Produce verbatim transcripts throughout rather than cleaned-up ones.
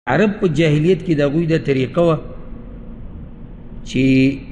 عرب په جاهلیت کې د هغوی دا طریقه وه چې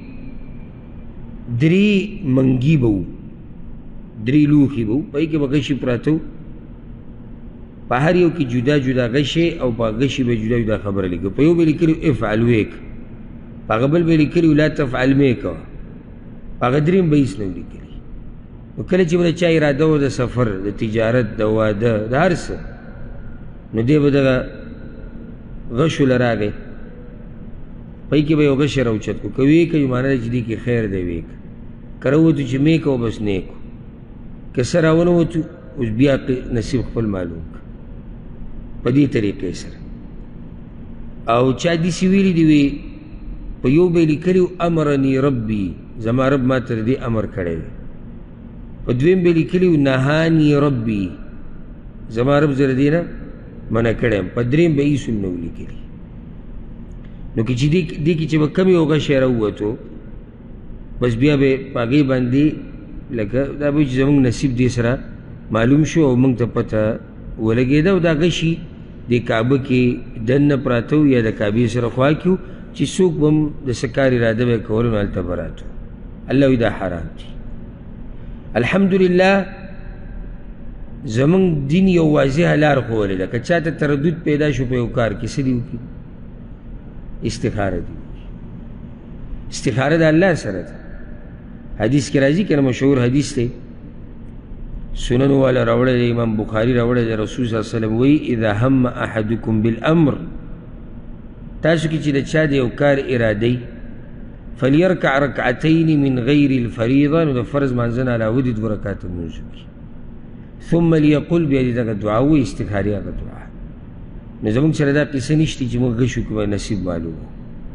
درې منګي به وو، درې لوښي به وو، په هغې کې به غشي پراته وو، په هر یو کې جدا جدا غشی او په غشي به جدا جدا خبره لیکه. په یو به لیکلي افعل ویک، په هغه بل به لیکلي لا تفعل مې کوه، په هغه درېم به هېڅ نه و لیکلي. نو کله چې به د چا اراده وه د سفر، د تجارت، د واده، د هر څه، نو دی به دغه غشو له راغی، په هغې کې به یو غشی راوچت کړو، که ویې کوي معنی ده چې دې کې خیر دی ویې که، که راووتو چې مې کوه بس نه یې کو، که څه راونه وتو اوس بیا نصیب خپل معلوم که په دې طریقې سره. او چا داسې ویلي دي وی په یو به یې لیکلي امرني ربي، زما رب ما ته د دې امر کړی دی، په دویم به یې لیکلي نهاني ربي، زما رب زه د دې نه منع کړی یم، په درېیم به هېڅ هم نه و لیکلي. نو که چې دې کې چې به کم یو غشی راووتو بس بیا به په هغې باندې لکه دا به چې زموږ نصیب دې سره معلوم شو او موږ ته پته ولګېده، او دا غشي د کعبه کې دننه پراته وو یا د کعبې سره خوا کې وو چې څوک به هم د څه کار اراده به یې کوله نو هلته به راتو. الله وایي دا حرام دي. الحمدلله زموږ دین یو واضحه لار ښوولې ده، که چا ته تردد پیدا شو په یو کار کې څه دي وکړي؟ استخاره دي وکړي. استخاره د الله سره ده. حدیث کې راځي که نه، مشهور حدیث دی، سنن والا راوړی دی، امام بخاري راوړی دی، رسول صلی الله علیه وسلم وایي اذا هم احدکم بالامر، تاسو کې چې د چا د یو کار اراده فلیرکع رکعتین من غیر الفریضه، نو د فرض مانځه نه علاوه دې دوه رکعته لمونځ وکړي، ثم لیقل، بیا دې دغه دعا ووایي، استخاري هغه دعا. نو زموږ سره دا قصه نشته چې موږ غش وکړو نصیب معلوم وو.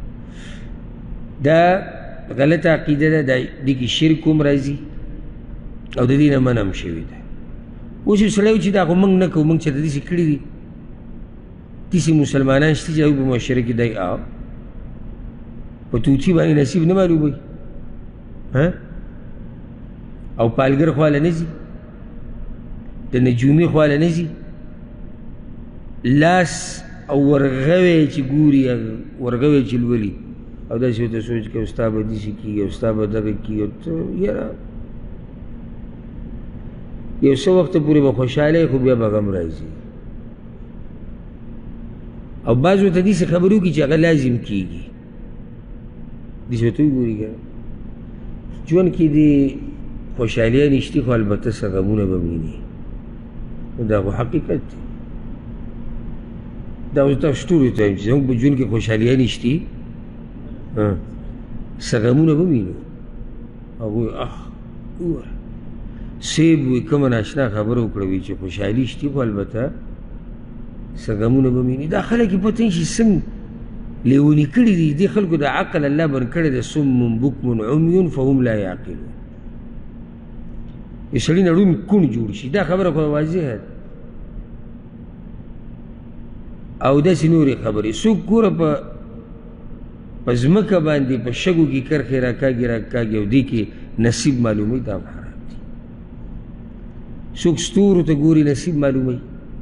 دا غلطه عقیده ده، دې کې شرک هم راځي او د دې نه منع هم شوې ده. اوس یو سړی و چې دا خو موږ نه کوو، موږ چېرته داسې کړي دي، داسې مسلمانان شته چې هغوی په معاشره کې دی آو په توتي باندې نصیب نه معلوموي، او پالګر خواله نه ځي، د نجومي خواله نه ځي، لاس او ورغوی چې ګوري، ورغوی چې لولي، او داسې ورته سوچ کوي ستا به داسې کېږي او ستا به دغه کېږي، او ته یاره یو څه وخته پورې به خوشحاله خو بیا به غم راځي. او بعض ورته داسې خبرې وکړي چې هغه لازم کېږي، داسې ورته وګوري که ژوند کې دې خوشحالیانې شتي خو البته څه غمونه به ویني، دا خو حقیقت دی. دا اوس تاسو ټولو ته وایم چې زموږ په ژوند کې خوشحالیانې شتي، څه غمونه به وینو. هغوی اخ وګوره سیب وی کومه ناشنا خبره وکړه وي چې خوشحالي شتي خو البته څه غمونه به ویني. دا خلک یې پته نه شي څنګه لیوني کړي دي، دې خلکو د عقل الله بند کړی دی، صم بکم عمي فهم لا یعقلون. یو سړي نه ړوند کوڼ جوړ شي، دا خبره خو واضحه ده. او داسې نورې خبرې څوک ګوره په په ځمکه باندې په شګو کې کرښې راکاږي راکاږي او دې کې نصیب معلوموي، دا هم حرام دي. څوک ستورو ته ګوري نصیب معلوموي،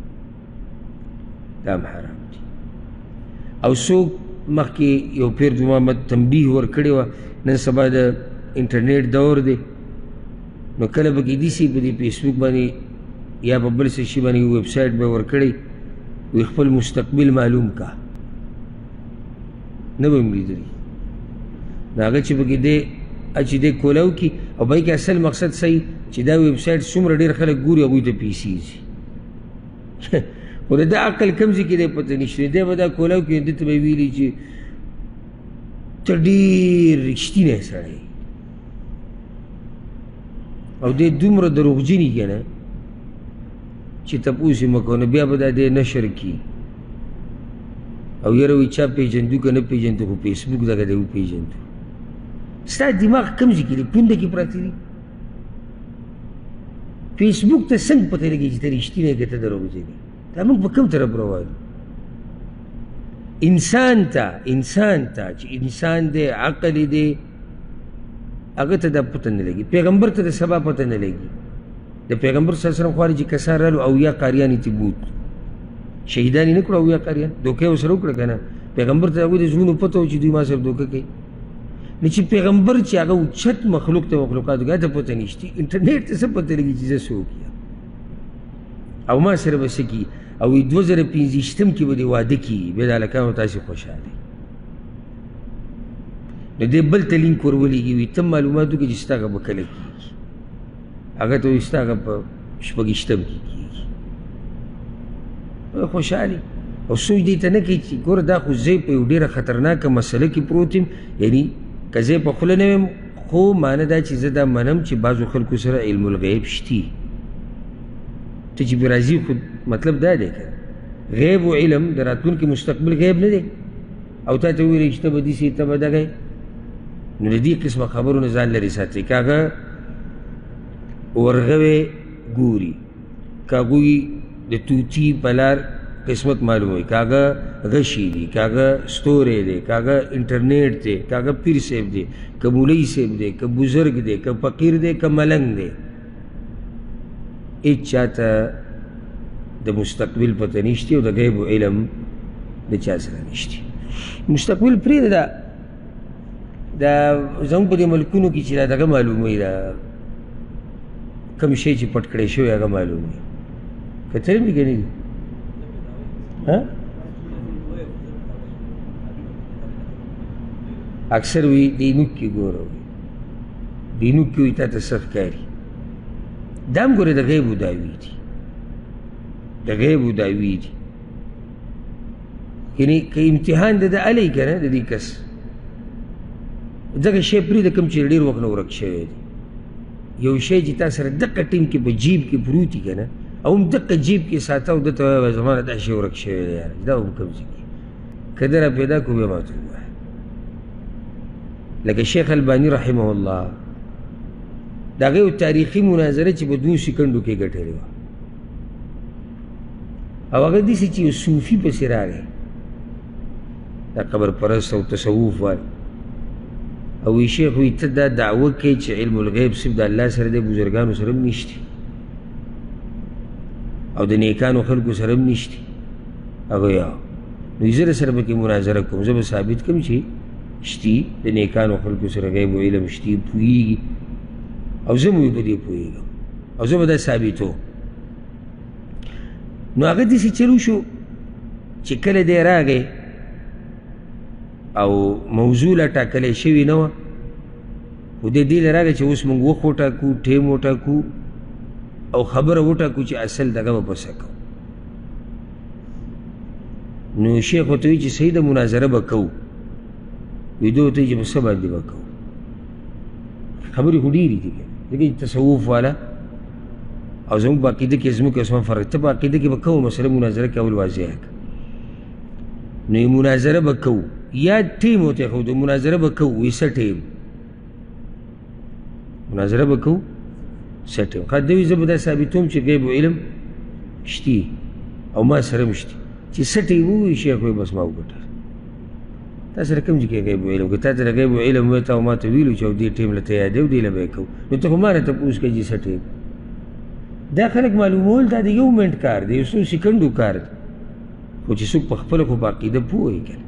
دا هم حرام دي. او څوک مخکې یو پیر محمد تنبیه ورکړې وه، نن سبا د انټرنیټ دور دی، نو کله به کې داسې په دې فیسبوک باندې یا په بل څه شي باندې ویب سایټ به ورکړی وی خپل مستقبل معلوم کا، نه به هم لیدلي. نو هغه چې پکې دی چې دی کولاو کي، او به یې کې اصل مقصد صحیح چې دا ویب سایټ څومره ډېر خلک ګوري هغوی ته پیسې ځي. خو د ده عقل کوم ځای کې دی پته نشته، دی به دا کولاو کي، ده ته به یې ویلي چې ته ډېر رښتینی سړی، او دی دومره دروغجن یي که نه چې تپوس یې مه کوه، نو بیا به دا دی نشر کي، او یاره وایي چا پېژندو که نه پېژندو خو فیسبوک دغه دی وپېژندو. ستا دماغ کوم ځای کې دی؟ پونده کې پراته دي. فیسبوک ته څنګه پته لګي چې ته رښتینی که ته دروغجن یې؟ دا موږ په کوم طرف روان یو؟ انسان ته انسان ته چې انسان دی، عقل یې دی، هغه ته دا پته نه لګي. پیغمبر ته د سبا پته نه لګي. د پیغمبر صلی الله علیه وسلم خوا چې کسان رالو اویا قاریان یې تې بوت، شهیدان یې نه کړو اویا قاریان دوکه یې ورسره وکړه که نه پیغمبر ته هغوی د زړونو پته و چې دوی ما سره دوکه کوي نو چې پیغمبر چې هغه اوچت مخلوق ته مخلوقاتو کې ته پته نشته انټرنیټ ته څه پته لګي چې زه څوک یم او ما سره به څه کي او دوه زره پنځویشتم کې به دې واده کي بیا د هلکانو تاسې خوشحالئ نو دې بل ته لینک ور ولېږي وي ته معلومات وکړې چې ستا هغه به کله کېږي هغه ته وایي ستا هغه په شپږویشتم کې کېږي خوشحالي او سوچ دې ته نه کوي چې ګوره دا خو زه په یو ډېره خطرناکه مسله کې پروت یم یعنې که زه په خوله نه ویم خو معنه دا چې زه دا منم چې بعضو خلکو سره علم الغیب شتي ته چې پرې راځي خو مطلب دا دی که غیب و علم د راتلونکي مستقبل غیب نه دی او تا ته وویلی چې ته به داسې ته به دغه نو د دې قسمه خبرو نه ځان لرې ساتئ که هغه ورغوی ګوري که هغوی د توتي په لار قسمت معلوموي که هغه غشي دي که هغه ستوری دی که هغه انټرنیټ دی که هغه پیر صاحب دی که مولوي صاحب دی که بزرګ دی که فقیر دی که ملنګ دی هېڅ چاته د مستقبل پته نشته او د غیب علم د چا سره نشته مستقبل پرېږده دا دا زموږ په دې ملکونو کې چې دا دغه معلوموي دا کوم شی چې پټ کړی شوی هغه معلوموي که ته هم لیکني دي اکثر وی دینوک کې ګوره دینوک کې وي تا ته څه ښکاري دا هم ګورې د غیبو دعوې دي د غیبو دعوې دي یعنې که امتحان د ده هلی که نه د دې کس دغه شی پرېږده کوم چې ډېر وخت نه ورک شوی دی یو شی چې تا سره دقه ټیم کې په جیب کې پروت وي که نه او هم دقه جیب کې ساته او ده ته وایه زما نه دا شی ورک شوی دی یاره دا هم کوم ځای کې که ده را پیدا کړو بیا ماته ووایه لکه شیخ الباني رحمه الله د هغې یو تاریخي مناظره چې په دوو سیکنډو کې ګټلې وه او هغه داسې چې یو صوفي پسې راغی دا قبر پرست او تصوف وال او وی شیخ وی ته دا دعوه کوي چې علم الغیب صرف د الله سره دی بزرګانو سره هم نشته او د نیکانو خلکو سره هم نشته هغه یا نو زه در سره پکې مناظره کوم زه به ثابت کوم چې شتي د نیکانو خلکو سره غیب و علم شتي پوهېږي او زه مو په دې پوهېږم او زه به دا ثابتوم نو هغه داسې چلو شو چې کله دی راغی او موضوع لا ټاکلی شوې نه وه خو دی دې له راغی چې اوس موږ وخت وټاکو ټیم وټاکو او خبره وټاکو چې اصل دغه به پسه کوو نو شیخ ورته وایي چې صحیح ده مناظره به کوو وی ده ورته وایي چې په څه باندې به کوو خبرې خو ډېرې دي ځکه چې تصوف والا او زموږ په عقیده کې زموږ اسمان فرق ته په عقیده کې به کوو مسله مناظره کې اول واضحه کړه نو یې مناظره به کوو یا ټیم ورته یې ښودو مناظره به کوو وایي څه ټیم مناظره به کوو څه ټیم ښه ده وایي زه به دا ثابتوم چې غیب و علم شتي او ما سره هم شتي چې څه ټیم ووایي شیخ وایي بس ما وګټل تا سره کوم ځای کې غیب و علم که تا ته د غیب و علم وایي تا او ما ته ویلو چې او دې ټیم له ته یادوي او دې له به یې کوو نو ته خو ما نه تپوس کوې چې څه ټیم دا خلک معلومول دا د یو منټ کار دی یو څو سیکنډو کار دی خو چې څوک په خپله خو په عقیده پوه وي که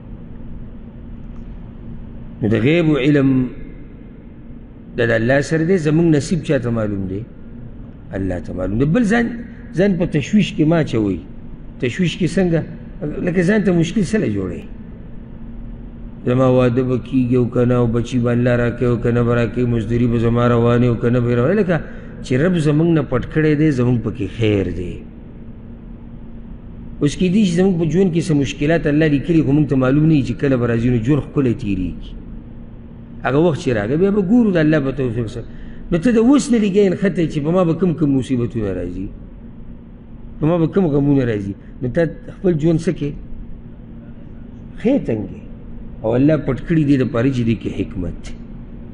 نو د غیب و علم د د الله سره دی زموږ نصیب چا ته معلوم دی الله ته معلوم دی بل ځان ځان په تشویش کې ما اچوئ تشویش کې څنګه لکه ځان ته مشکل څه جوړوي زما واده به کېږي او که نه او بچي به الله راکوي او که نه به راکوي مزدوري به زما روانې او که نه به یې روانې لکه چې رب زموږ نه پټ کړی دی زموږ پکې خیر دی اوس کېدای شي زموږ په ژوند کې څه مشکلات الله لیکلي خو موږ ته معلوم نه وي چې کله به راځي نو ژوند ښکلی تېرېږي هغه وخت چې راغی بیا به ګورو د الله په توفیق سره نو ته د اوس نه لګیا نښتی چې په ما به کوم کوم مصیبتونه راځي په ما به کوم غمونه راځي نو ته خپل ژوند څه کې ښې تنګې او الله پټ کړي دې دپاره چې دې کې حکمت دی